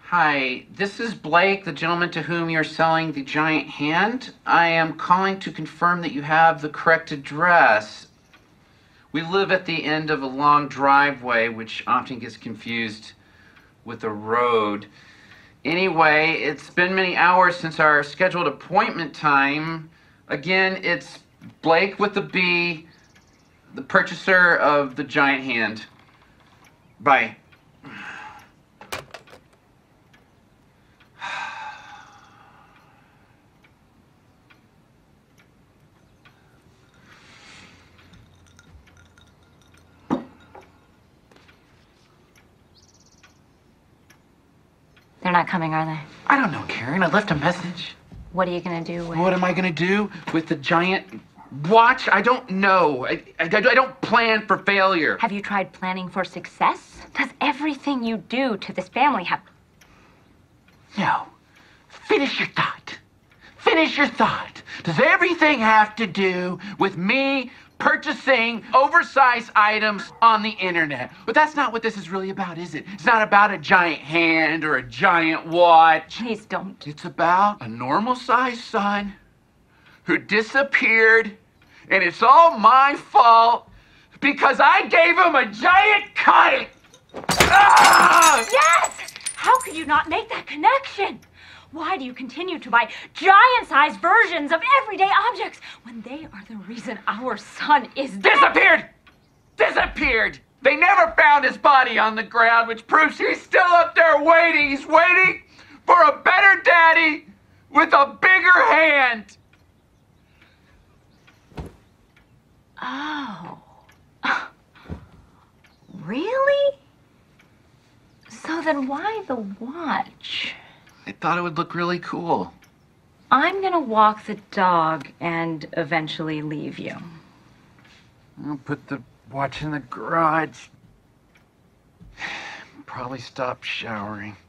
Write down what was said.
Hi, this is Blake, the gentleman to whom you're selling the giant hand. I am calling to confirm that you have the correct address. We live at the end of a long driveway, which often gets confused with a road. Anyway, it's been many hours since our scheduled appointment time. Again, it's Blake with the B, the purchaser of the giant hand. Bye. They're not coming, are they? I don't know, Karen. I left a message. What are you gonna do with... What am I gonna do with the giant watch? I don't know. I don't plan for failure. Have you tried planning for success? Does everything you do to this family have... No. Finish your thought. Finish your thought. Does everything have to do with me purchasing oversized items on the internet? But that's not what this is really about, is it? It's not about a giant hand or a giant watch. Please don't. It's about a normal-sized son who disappeared, and it's all my fault because I gave him a giant kite. Ah! Yes! How could you not make that connection? Why do you continue to buy giant-sized versions of everyday objects when they are the reason our son is dead? Disappeared! Disappeared! They never found his body on the ground, which proves he's still up there waiting. He's waiting for a better daddy with a bigger hand. Oh. Really? So then why the watch? I thought it would look really cool. I'm gonna walk the dog and eventually leave you. I'll put the watch in the garage. Probably stop showering.